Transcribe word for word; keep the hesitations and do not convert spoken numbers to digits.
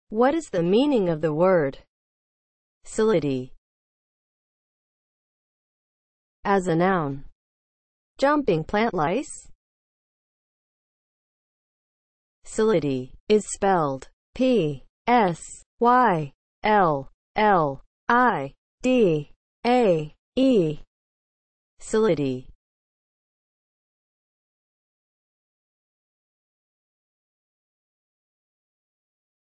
What is the meaning of the word PSYLLIDAE as a noun? Jumping plant lice. PSYLLIDAE is spelled P S Y L L I D A E. PSYLLIDAE